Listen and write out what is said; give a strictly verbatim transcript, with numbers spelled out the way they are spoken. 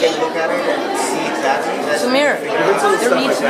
get a look at it and see exactly. That's Samir, they're eating.